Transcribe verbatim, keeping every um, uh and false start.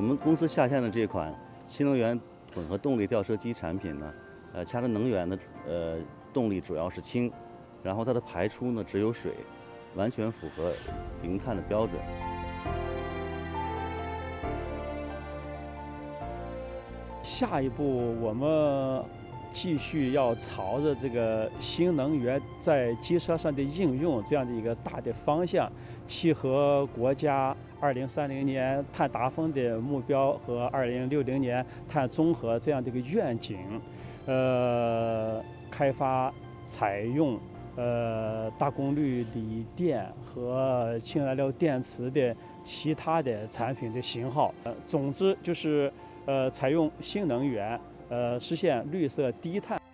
们公司下线的这款新能源混合动力吊车机产品呢，呃，它的能源的呃动力主要是氢，然后它的排出呢只有水，完全符合零碳的标准。 下一步我们继续要朝着这个新能源在机车上的应用这样的一个大的方向，契合国家二零三零年碳达峰的目标和二零六零年碳中和这样的一个愿景，呃，开发采用呃大功率锂电和氢燃料电池的其他的产品的型号。呃，总之就是呃采用新能源，呃实现绿色低碳。